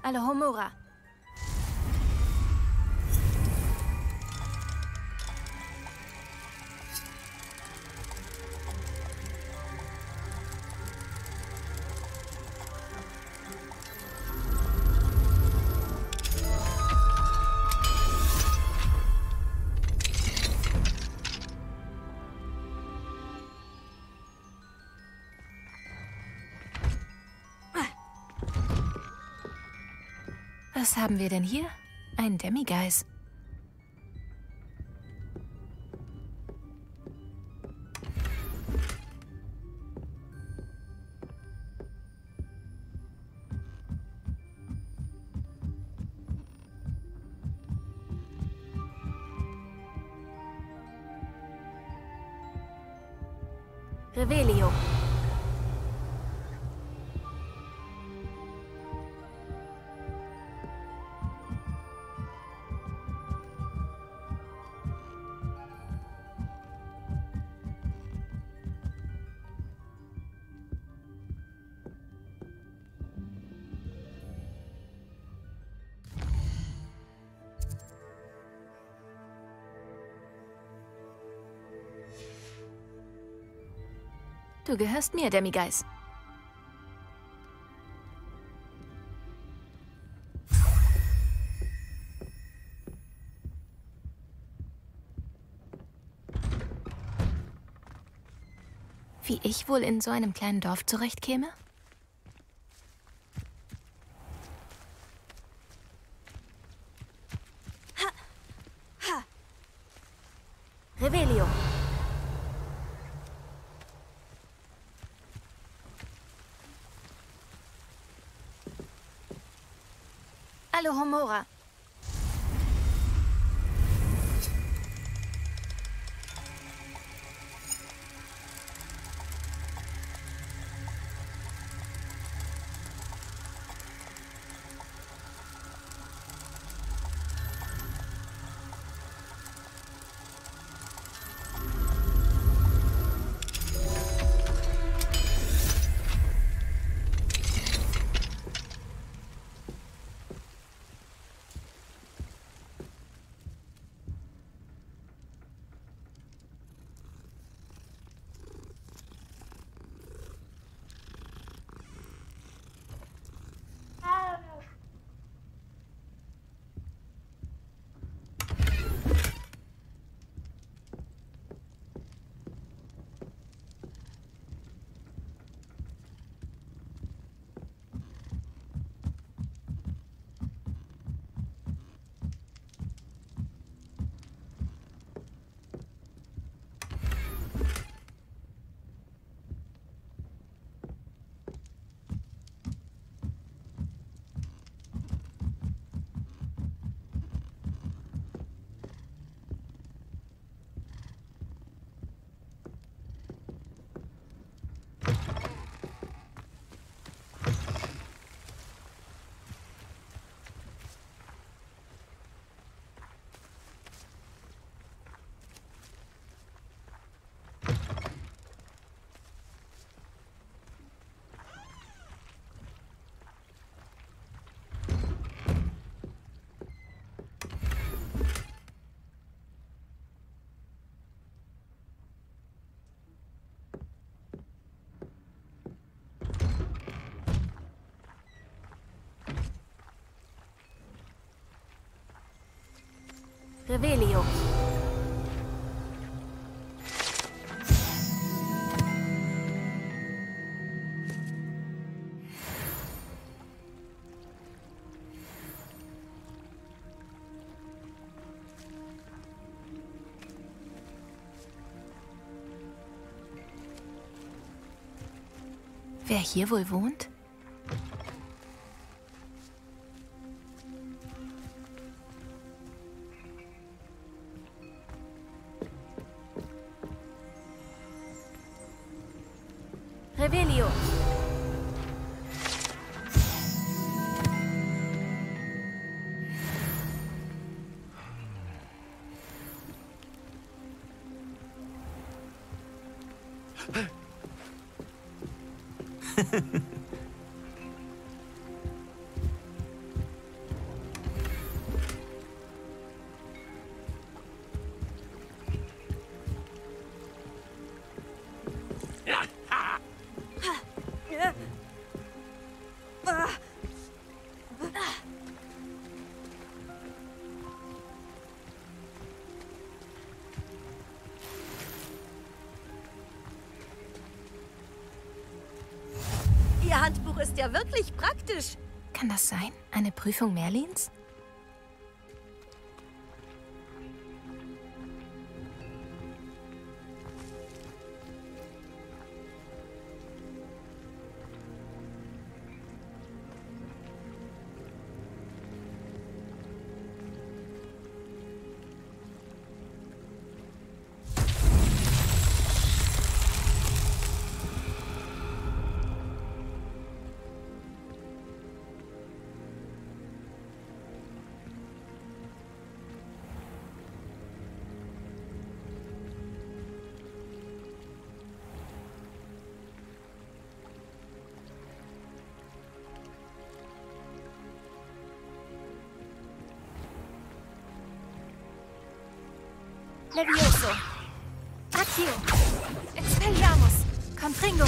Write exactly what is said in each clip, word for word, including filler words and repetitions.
Alohomora. Was haben wir denn hier? Ein Demigeist. Revelio. Du gehörst mir, Demigeist. Wie ich wohl in so einem kleinen Dorf zurechtkäme? Ha! Ha! Revelio. Alohomora. Revelio. Wer hier wohl wohnt? Revelio. Buch ist ja wirklich praktisch. Kann das sein? Eine Prüfung Merlins? Levioso. Accio. Expelliarmus. Confringo.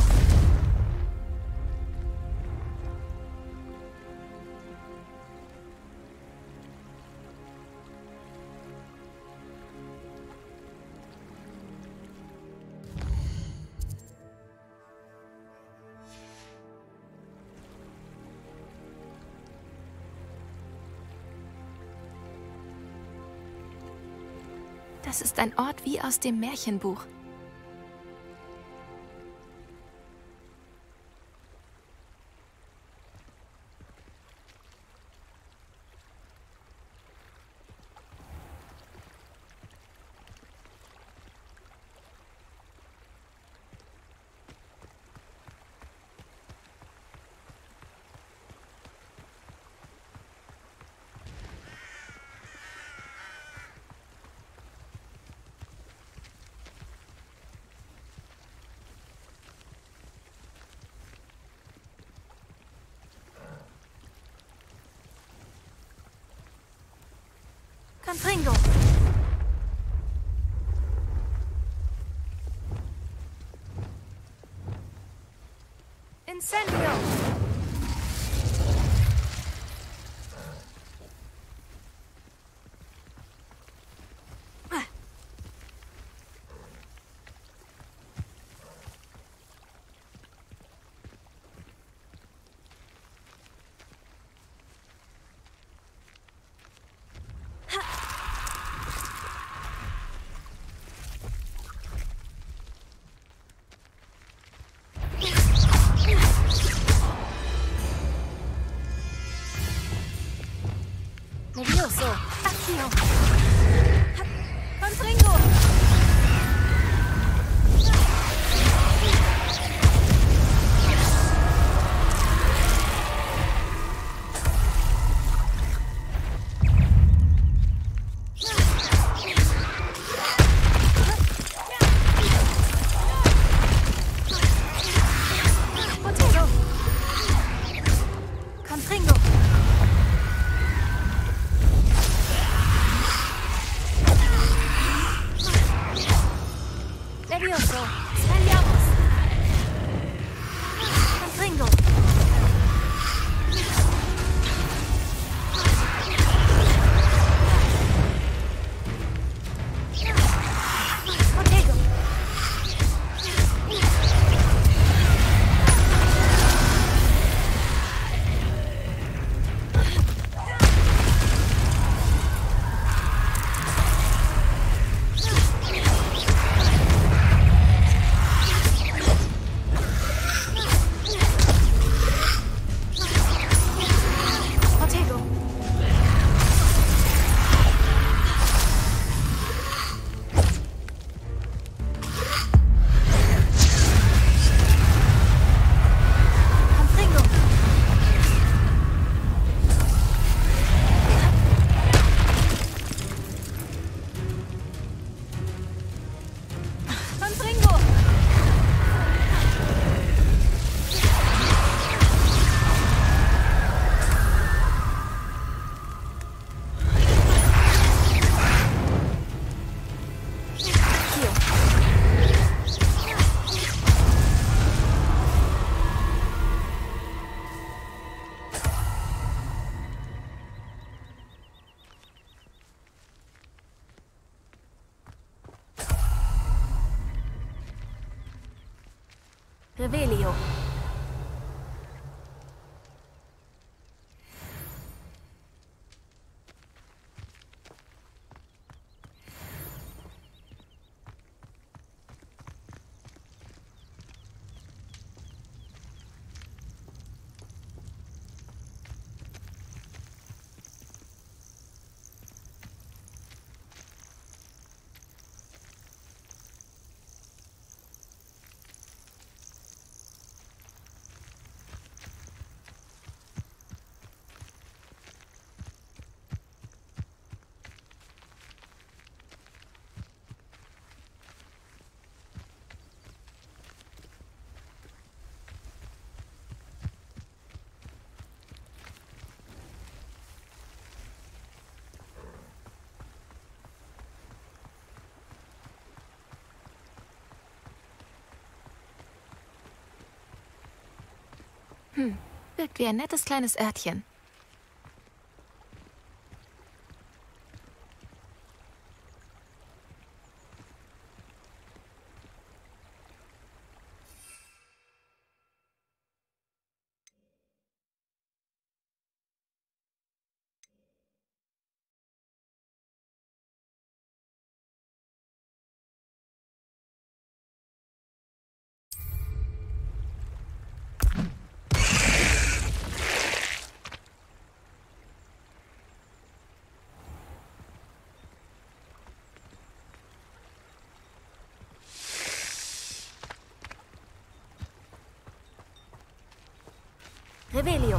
Das ist ein Ort wie aus dem Märchenbuch. Confringo. Incendio. Levioso. Accio. Confringo. Protego. Confringo. Levioso. Expelliarmus. Confringo. Protego. Protego. Confringo. Confringo. Accio. Revelio. Wirkt wie ein nettes kleines Örtchen. Revelio.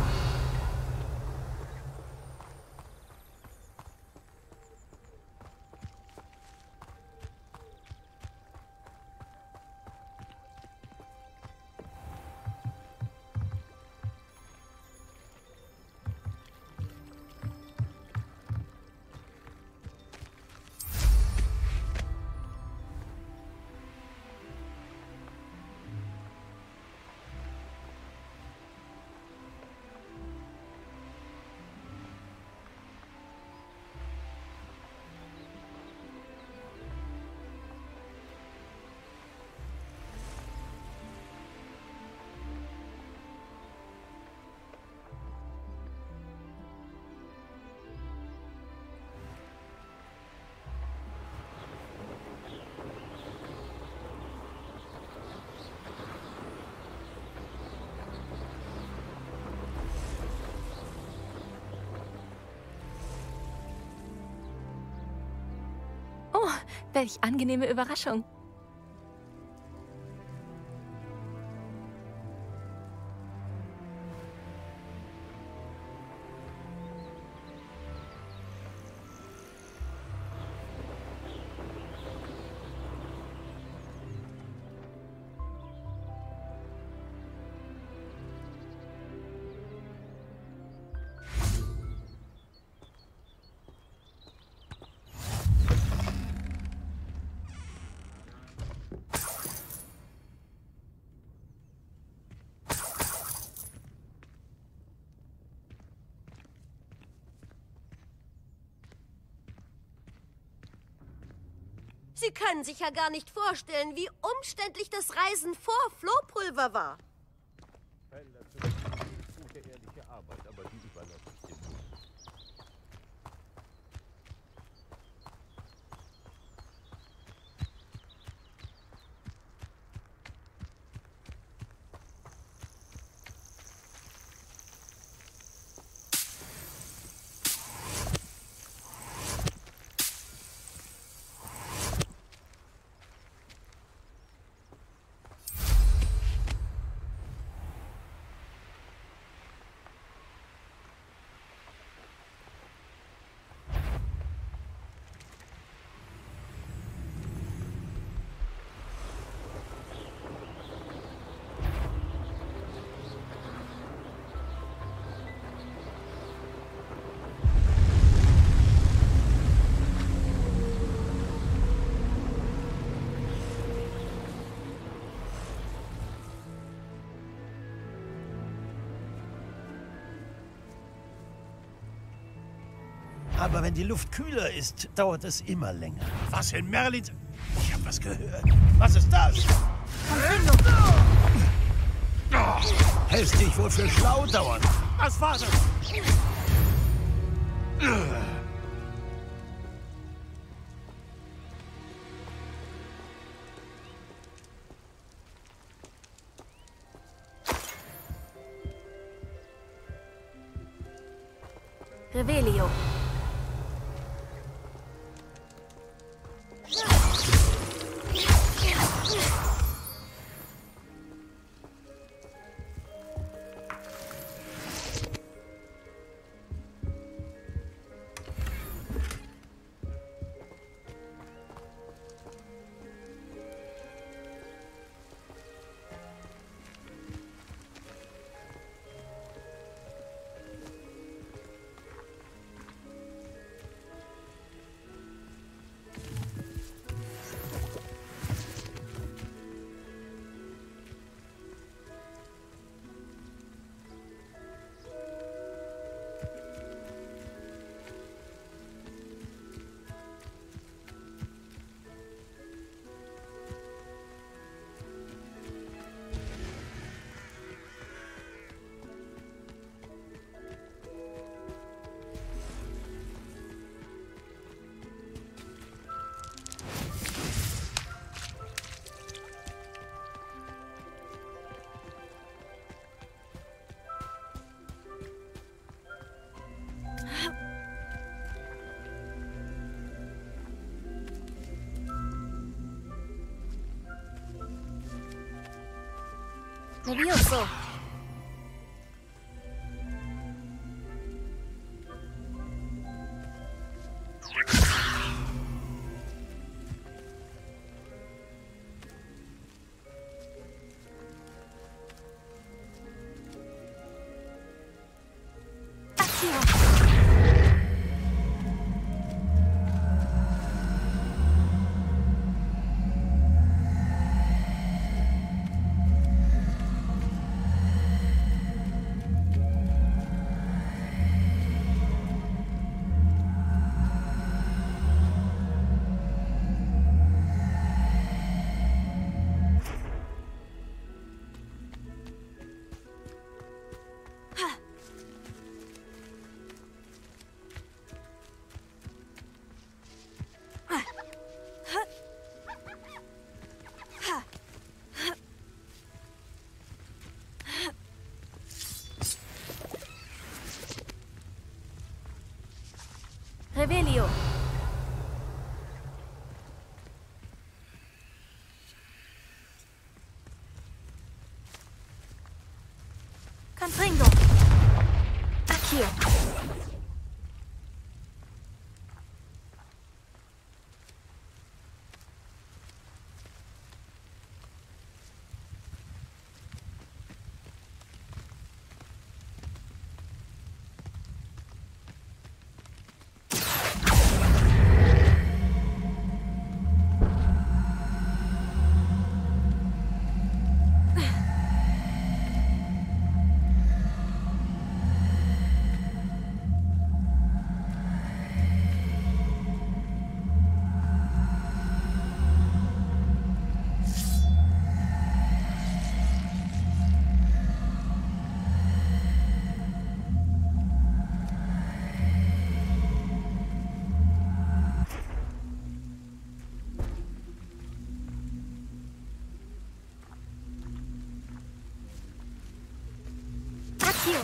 Oh, welch angenehme Überraschung. Sie können sich ja gar nicht vorstellen, wie umständlich das Reisen vor Flohpulver war. Gute, ehrliche Arbeit, aber die überlasse ich dem Mund. Aber wenn die Luft kühler ist, dauert es immer länger. Was in Merlin? Ich hab was gehört. Was ist das? Oh, hältst dich wohl für schlau dauernd. Was war das? Revelio. Levioso. Revelio. Confringo. Accio. Accio.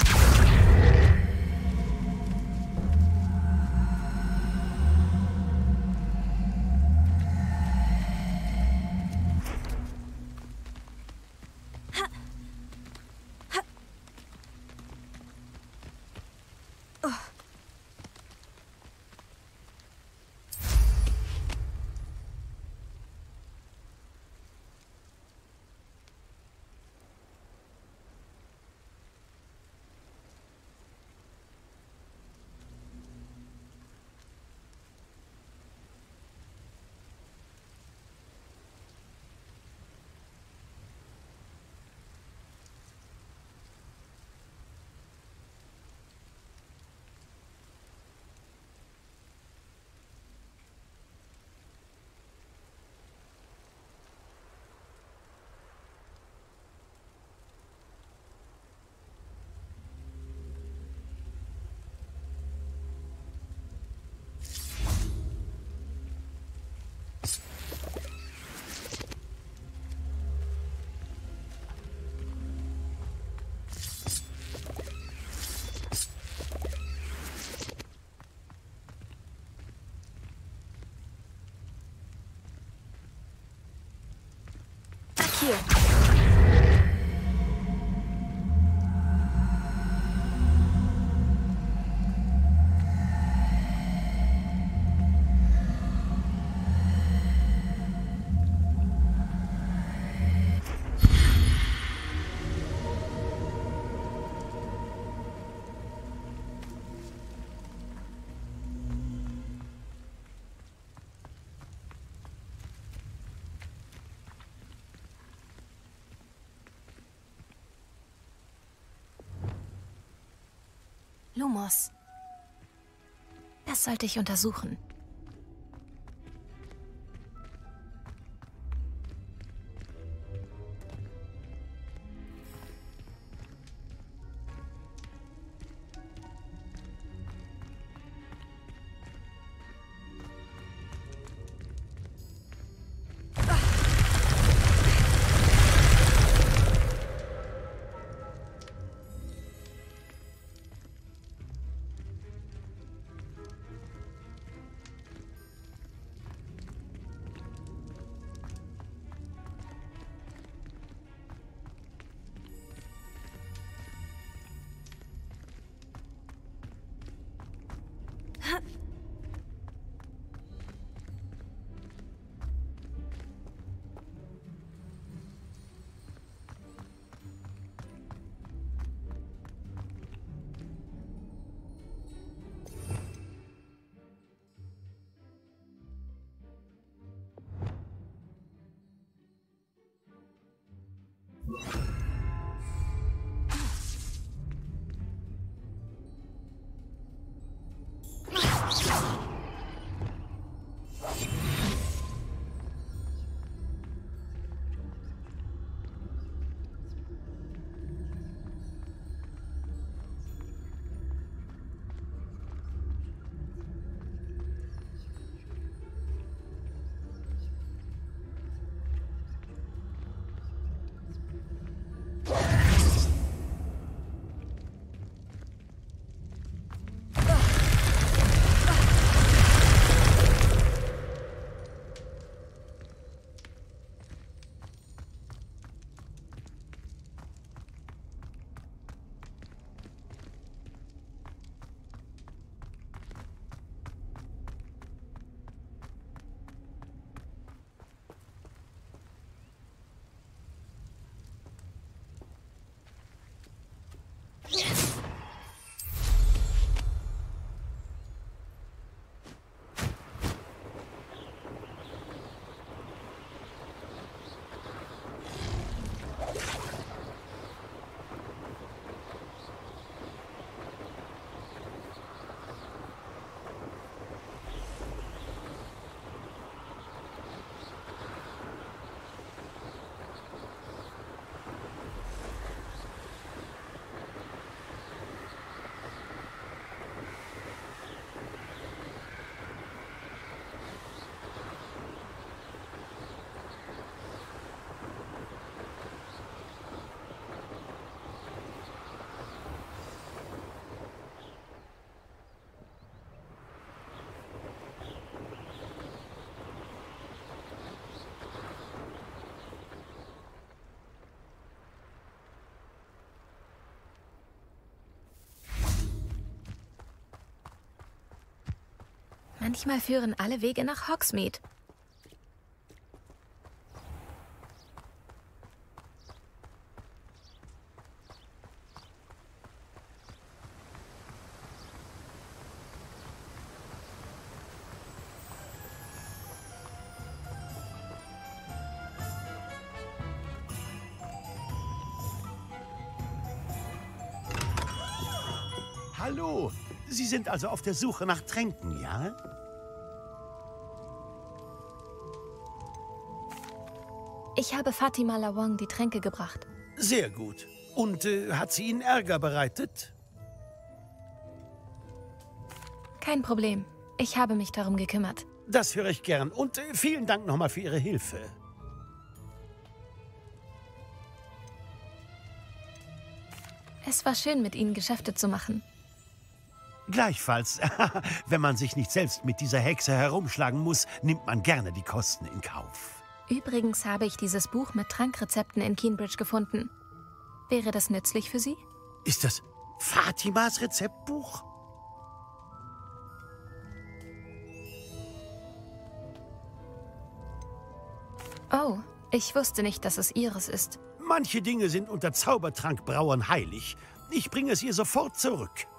Accio. Lumos. Das sollte ich untersuchen. Manchmal führen alle Wege nach Hogsmeade. Hallo, Sie sind also auf der Suche nach Tränken, ja? Ich habe Fatima Lawang die Tränke gebracht. Sehr gut. Und äh, hat sie Ihnen Ärger bereitet? Kein Problem. Ich habe mich darum gekümmert. Das höre ich gern. Und äh, vielen Dank nochmal für Ihre Hilfe. Es war schön, mit Ihnen Geschäfte zu machen. Gleichfalls. Wenn man sich nicht selbst mit dieser Hexe herumschlagen muss, nimmt man gerne die Kosten in Kauf. Übrigens habe ich dieses Buch mit Trankrezepten in Keenbridge gefunden. Wäre das nützlich für Sie? Ist das Fatimas Rezeptbuch? Oh, ich wusste nicht, dass es Ihres ist. Manche Dinge sind unter Zaubertrankbrauern heilig. Ich bringe es ihr sofort zurück.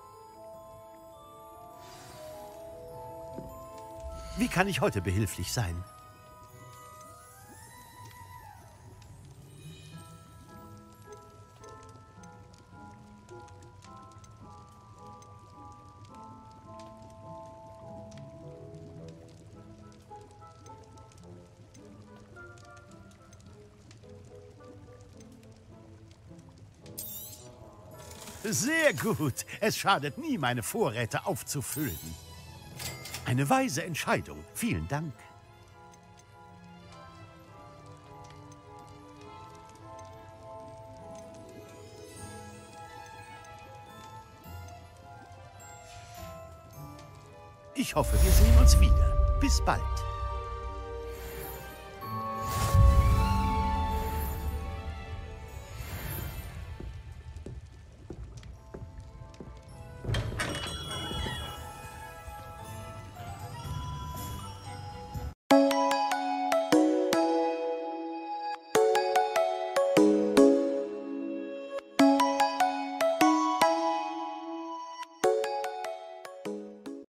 Wie kann ich heute behilflich sein? Sehr gut. Es schadet nie, meine Vorräte aufzufüllen. Eine weise Entscheidung. Vielen Dank. Ich hoffe, wir sehen uns wieder. Bis bald.